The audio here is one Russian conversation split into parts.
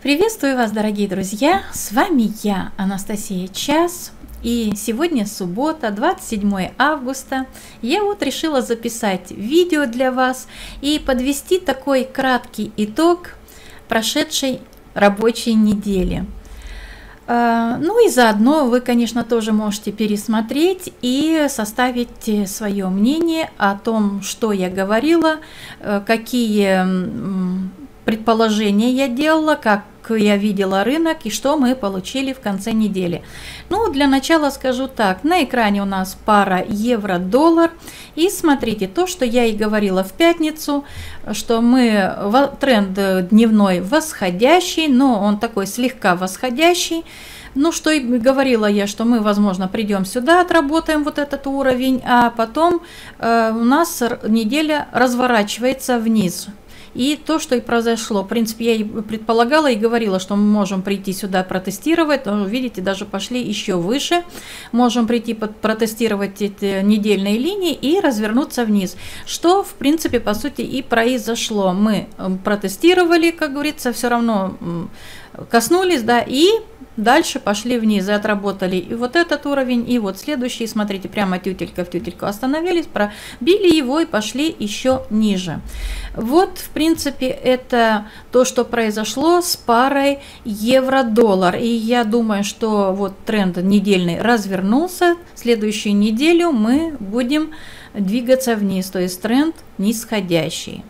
Приветствую вас, дорогие друзья! С вами я, Анастасия Час. И сегодня суббота, 27 августа. Я вот решила записать видео для вас и подвести такой краткий итог прошедшей рабочей недели. Ну и заодно вы, конечно, тоже можете пересмотреть и составить свое мнение о том, что я говорила, какие предположения я делала, как я видела рынок и что мы получили в конце недели. Ну, для начала скажу так. На экране у нас пара евро-доллар. И смотрите, то, что я и говорила в пятницу, что тренд дневной восходящий, но он такой слегка восходящий. Ну, что и говорила я, что мы, возможно, придем сюда, отработаем вот этот уровень, а потом у нас неделя разворачивается вниз. И то, что и произошло, в принципе, я и предполагала и говорила, что мы можем прийти сюда протестировать, но, видите, даже пошли еще выше, можем прийти протестировать эти недельные линии и развернуться вниз, что, в принципе, по сути и произошло. Мы протестировали, как говорится, все равно коснулись, да, и дальше пошли вниз и отработали и вот этот уровень, и вот следующий, смотрите, прямо тютелька в тютельку остановились, пробили его и пошли еще ниже. Вот, в принципе, это то, что произошло с парой евро-доллар. И я думаю, что вот тренд недельный развернулся. Следующую неделю мы будем двигаться вниз, то есть тренд нисходящий.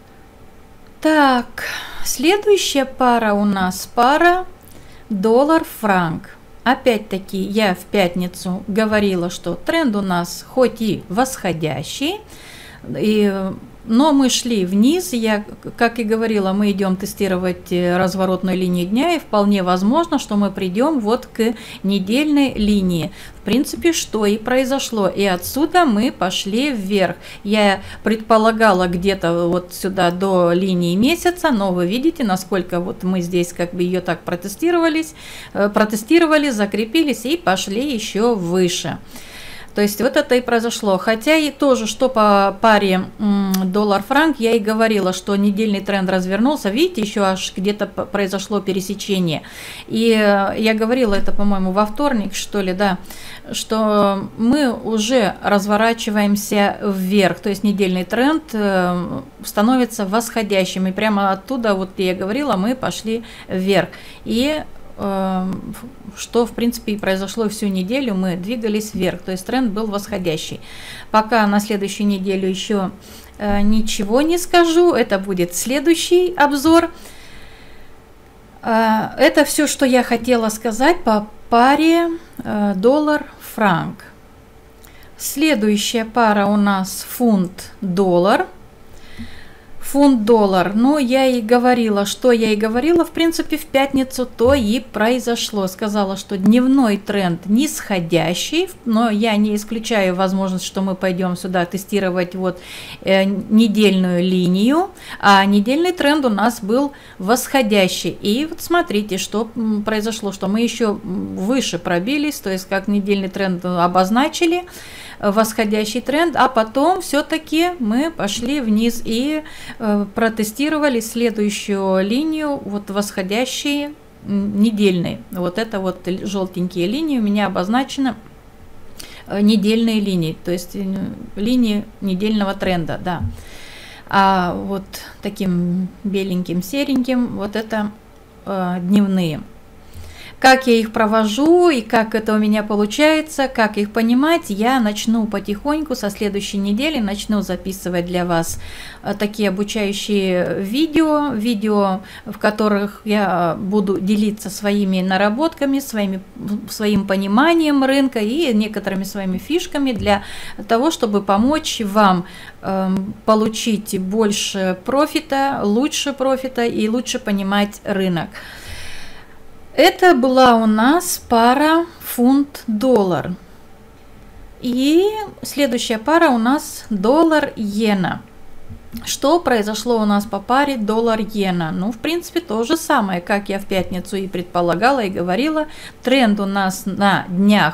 Так, следующая пара у нас пара доллар-франк. Опять-таки я в пятницу говорила, что тренд у нас хоть и восходящий, но мы шли вниз. Я, как и говорила, мы идем тестировать разворотную линию дня, и вполне возможно, что мы придем вот к недельной линии. В принципе, что и произошло. И отсюда мы пошли вверх. Я предполагала где-то вот сюда до линии месяца, но вы видите, насколько вот мы здесь как бы ее так протестировали, закрепились и пошли еще выше. То есть вот это и произошло. Хотя и тоже, что по паре доллар-франк, я и говорила, что недельный тренд развернулся. Видите, еще аж где-то произошло пересечение. И я говорила это, по-моему, во вторник, что ли, да, что мы уже разворачиваемся вверх. То есть недельный тренд становится восходящим. И прямо оттуда, вот я говорила, мы пошли вверх. И что, в принципе, и произошло всю неделю, мы двигались вверх, то есть тренд был восходящий. Пока на следующую неделю еще ничего не скажу, это будет следующий обзор. Это все, что я хотела сказать по паре доллар-франк. Следующая пара у нас фунт-доллар. Фунт-доллар, ну, я и говорила, что я и говорила, в принципе, в пятницу, то и произошло. Сказала, что дневной тренд нисходящий, но я не исключаю возможность, что мы пойдем сюда тестировать вот недельную линию, а недельный тренд у нас был восходящий. И вот смотрите, что произошло, что мы еще выше пробились, то есть как недельный тренд обозначили, восходящий тренд, а потом все-таки мы пошли вниз и протестировали следующую линию, вот восходящие недельные. Вот это вот желтенькие линии у меня обозначены недельные линии, то есть линии недельного тренда, да. А вот таким беленьким, сереньким вот это дневные. Как я их провожу и как это у меня получается, как их понимать, я начну потихоньку со следующей недели, начну записывать для вас такие обучающие видео, в которых я буду делиться своими наработками, своим пониманием рынка и некоторыми своими фишками для того, чтобы помочь вам получить больше профита, лучше профита и лучше понимать рынок. Это была у нас пара фунт-доллар. И следующая пара у нас доллар-иена. Что произошло у нас по паре доллар-иена? Ну, в принципе, то же самое, как я в пятницу и предполагала, и говорила. Тренд у нас на днях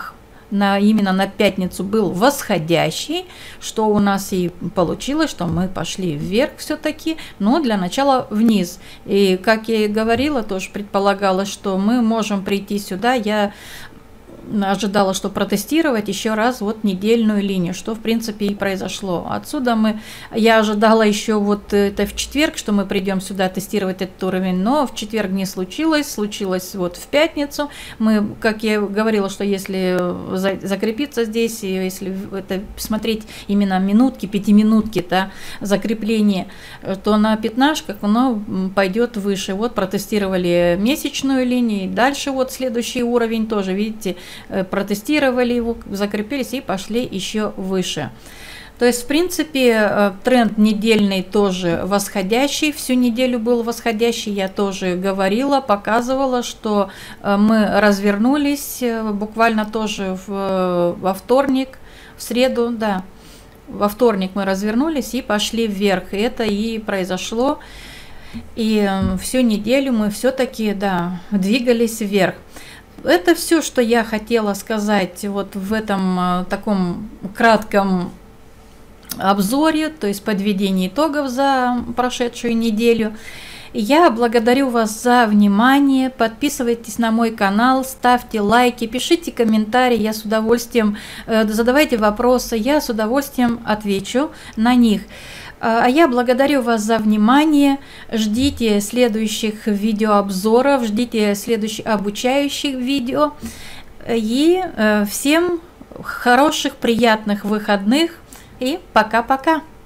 именно на пятницу был восходящий, что у нас и получилось, что мы пошли вверх все-таки, но для начала вниз. И как я и говорила, тоже предполагалось, что мы можем прийти сюда. Я ожидала, что протестировать еще раз вот недельную линию, что в принципе и произошло. Отсюда я ожидала еще вот это в четверг, что мы придем сюда тестировать этот уровень, но в четверг не случилось, случилось вот в пятницу. Мы, как я говорила, что если закрепиться здесь, и если это смотреть именно минутки, пятиминутки, да, закрепление, то на пятнашках оно пойдет выше. Вот протестировали месячную линию, дальше вот следующий уровень тоже, видите, протестировали его, закрепились и пошли еще выше. То есть, в принципе, тренд недельный тоже восходящий, всю неделю был восходящий, я тоже говорила, показывала, что мы развернулись буквально тоже во вторник, в среду, да, во вторник мы развернулись и пошли вверх, и это и произошло, и всю неделю мы все-таки, да, двигались вверх. Это все, что я хотела сказать вот в этом таком кратком обзоре, то есть подведении итогов за прошедшую неделю. Я благодарю вас за внимание, подписывайтесь на мой канал, ставьте лайки, пишите комментарии, я с удовольствием, задавайте вопросы, я с удовольствием отвечу на них. А я благодарю вас за внимание, ждите следующих видеообзоров, ждите следующих обучающих видео и всем хороших, приятных выходных и пока-пока!